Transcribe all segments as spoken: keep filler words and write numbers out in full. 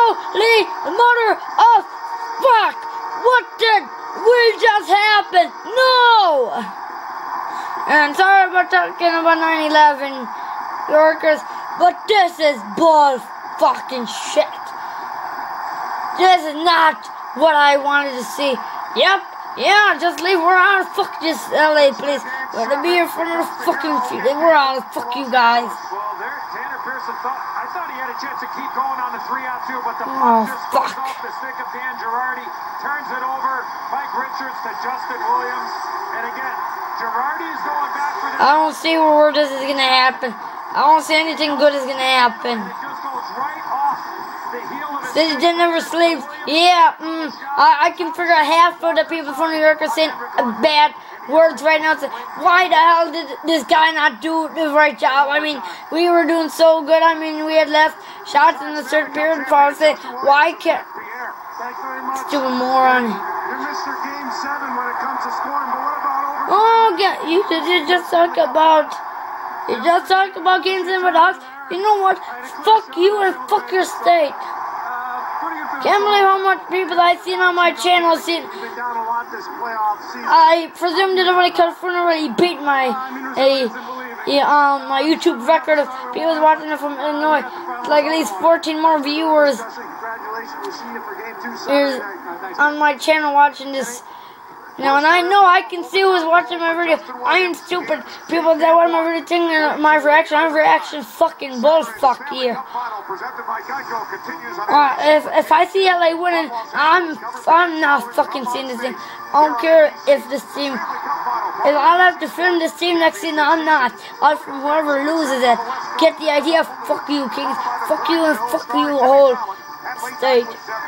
Holy mother of fuck! What did we just happen? No! And sorry about talking about nine eleven Yorkers, but this is bull fucking shit. This is not what I wanted to see. Yep, yeah, just leave. We're out of fuck this L A place. We're gonna be here for another fucking few days. We're out of fuck you guys. Well, there, Tanner Pearson thought, I thought he had a chance to keep going on the three out two, but the oh, puck fuck. just goes off the stick of Dan Girardi, turns it over. Mike Richards to Justin Williams, and again, Girardi is going back for the. I don't see where this is gonna happen. I don't see anything good is gonna happen. It just goes right off the heel of his. City never sleeps. Yeah, mm, I, I can figure out half of the people from New York are saying bad words right now. Saying, why the hell did this guy not do the right job? I mean, we were doing so good. I mean, we had left shots in the third period. For say, why can't stupid moron? You're Mister Game Seven when it comes to scoring, but what about over? Oh, yeah, you did just talk about. You just talk about games in the Hawks. You know what? Fuck you and fuck your state. Can't believe how much people I've seen on my channel. Seen, I presume that everybody California already beat my a, a um my YouTube record of people watching it from Illinois. It's like at least fourteen more viewers is on my channel watching this. Now, and I know I can see who's watching my video. I am stupid. People that watch my video thinking my reaction. I'm reaction fucking bullfuck here. Uh, if if I see L A winning, I'm I'm not fucking seeing this thing. I don't care if this team. If I'll have to film this team next season, I'm not. I'll film whoever loses it. Get the idea? Fuck you, Kings. Fuck you and fuck you, whole state.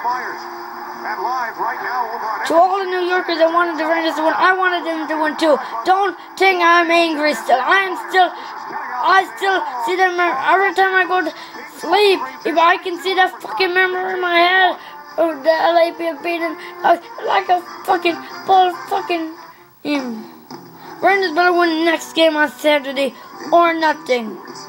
To all the New Yorkers that wanted the Rangers to win, I wanted them to win too. Don't think I'm angry still. I am still, I still see them every time I go to sleep. If I can see that fucking memory in my head of the L A being beaten uh, like a fucking bull fucking. Um, Rangers better win the next game on Saturday or nothing.